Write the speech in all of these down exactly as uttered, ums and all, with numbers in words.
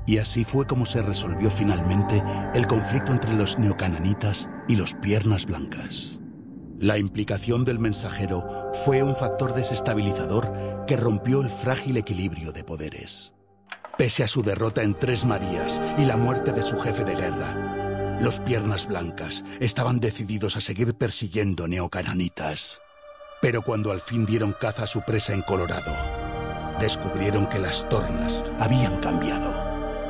Y así fue como se resolvió finalmente el conflicto entre los neocananitas y los Piernas Blancas. La implicación del mensajero fue un factor desestabilizador que rompió el frágil equilibrio de poderes. Pese a su derrota en Tres Marías y la muerte de su jefe de guerra, los Piernas Blancas estaban decididos a seguir persiguiendo neocananitas. Pero cuando al fin dieron caza a su presa en Colorado, descubrieron que las tornas habían cambiado.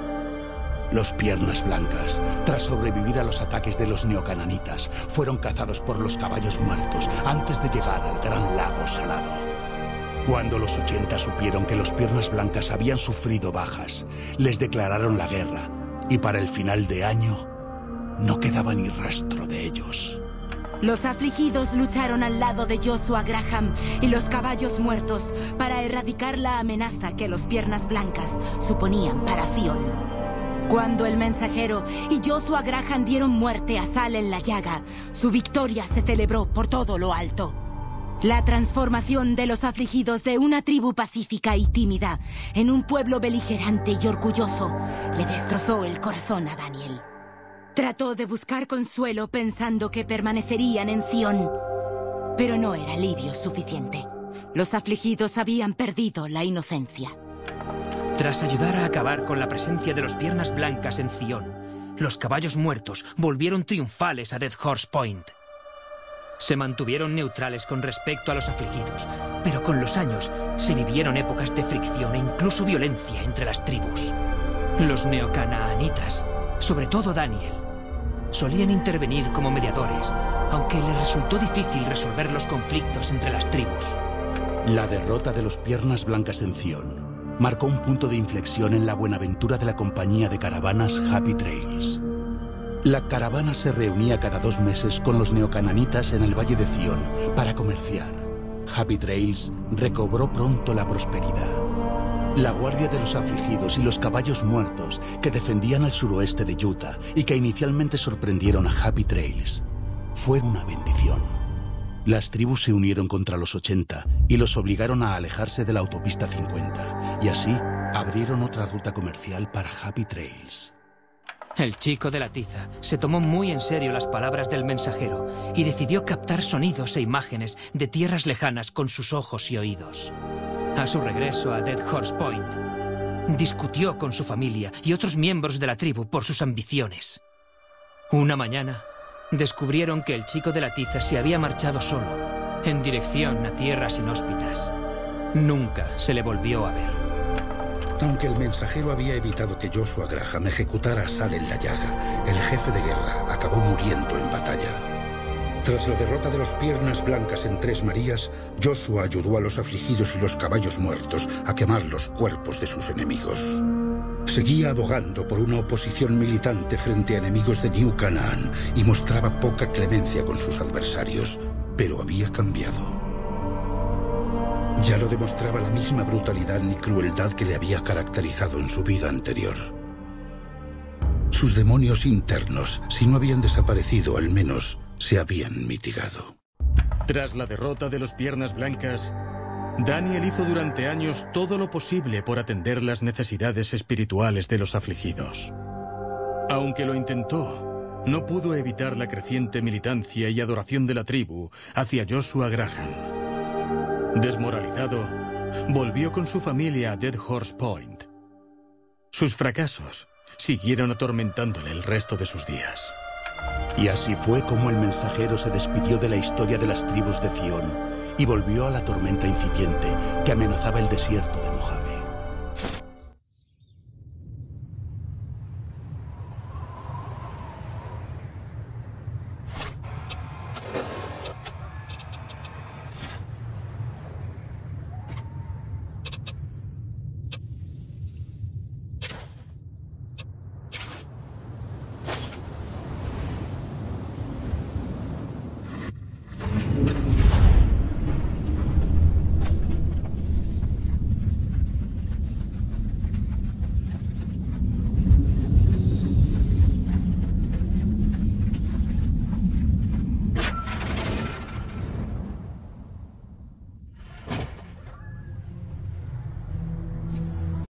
Los Piernas Blancas, tras sobrevivir a los ataques de los neocananitas, fueron cazados por los caballos muertos antes de llegar al Gran Lago Salado. Cuando los ochenta supieron que los Piernas Blancas habían sufrido bajas, les declararon la guerra y para el final de año no quedaba ni rastro de ellos. Los afligidos lucharon al lado de Joshua Graham y los caballos muertos para erradicar la amenaza que los Piernas Blancas suponían para Zion. Cuando el mensajero y Joshua Graham dieron muerte a Sal en la llaga, su victoria se celebró por todo lo alto. La transformación de los afligidos de una tribu pacífica y tímida en un pueblo beligerante y orgulloso le destrozó el corazón a Daniel. Trató de buscar consuelo pensando que permanecerían en Zion, pero no era alivio suficiente. Los afligidos habían perdido la inocencia. Tras ayudar a acabar con la presencia de los Piernas Blancas en Zion, los caballos muertos volvieron triunfales a Dead Horse Point. Se mantuvieron neutrales con respecto a los afligidos, pero con los años se vivieron épocas de fricción e incluso violencia entre las tribus. Los neocanaanitas, sobre todo Daniel, solían intervenir como mediadores, aunque les resultó difícil resolver los conflictos entre las tribus. La derrota de los Piernas Blancas en Zion marcó un punto de inflexión en la buenaventura de la compañía de caravanas Happy Trails. La caravana se reunía cada dos meses con los neocananitas en el Valle de Zion para comerciar. Happy Trails recobró pronto la prosperidad. La guardia de los afligidos y los caballos muertos que defendían al suroeste de Utah y que inicialmente sorprendieron a Happy Trails fue una bendición. Las tribus se unieron contra los ochenta y los obligaron a alejarse de la autopista cincuenta, y así abrieron otra ruta comercial para Happy Trails. El chico de la tiza se tomó muy en serio las palabras del mensajero y decidió captar sonidos e imágenes de tierras lejanas con sus ojos y oídos. A su regreso a Dead Horse Point, discutió con su familia y otros miembros de la tribu por sus ambiciones. Una mañana, descubrieron que el chico de la tiza se había marchado solo, en dirección a tierras inhóspitas. Nunca se le volvió a ver. Aunque el mensajero había evitado que Joshua Graham ejecutara a Sal en la llaga, el jefe de guerra acabó muriendo en batalla. Tras la derrota de los Piernas Blancas en Tres Marías, Joshua ayudó a los afligidos y los caballos muertos a quemar los cuerpos de sus enemigos. Seguía abogando por una oposición militante frente a enemigos de New Canaan y mostraba poca clemencia con sus adversarios, pero había cambiado. Ya no demostraba la misma brutalidad ni crueldad que le había caracterizado en su vida anterior. Sus demonios internos, si no habían desaparecido, al menos se habían mitigado. Tras la derrota de los Piernas Blancas, Daniel hizo durante años todo lo posible por atender las necesidades espirituales de los afligidos. Aunque lo intentó, no pudo evitar la creciente militancia y adoración de la tribu hacia Joshua Graham. Desmoralizado, volvió con su familia a Dead Horse Point. Sus fracasos siguieron atormentándole el resto de sus días. Y así fue como el mensajero se despidió de la historia de las tribus de Zion y volvió a la tormenta incipiente que amenazaba el desierto de Moab.